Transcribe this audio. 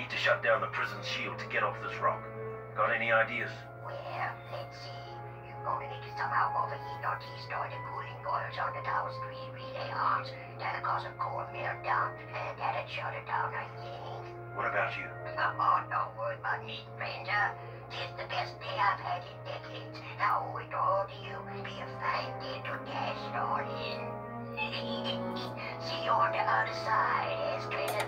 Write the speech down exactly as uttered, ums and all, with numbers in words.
need to shut down the prison's shield to get off this rock. Got any ideas? Well, let's see. You're gonna need to somehow overheat or restore the cooling coils on the tower's three relay arms. That'll cause a core meltdown, and that'll shut it down, I think. What about you? Oh, don't worry about me, stranger. This is the best day I've had in decades. Now, with all to you, be a fine day to cash it all in. See you on the other side, eh, stranger?